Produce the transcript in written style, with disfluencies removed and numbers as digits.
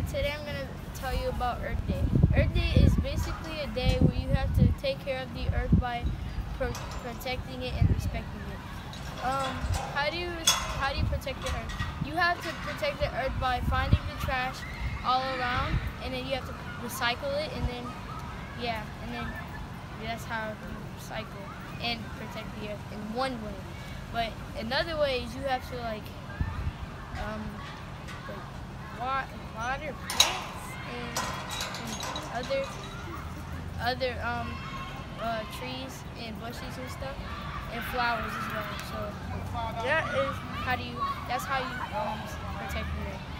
Today I'm gonna tell you about Earth Day. Earth Day is basically a day where you have to take care of the earth by protecting it and respecting it. How do you protect the earth? You have to protect the earth by finding the trash all around, and then you have to recycle it, and then that's how you recycle and protect the earth in one way. But another way is you have to water plants and other trees and bushes and stuff, and flowers as well. So that's how you protect the earth.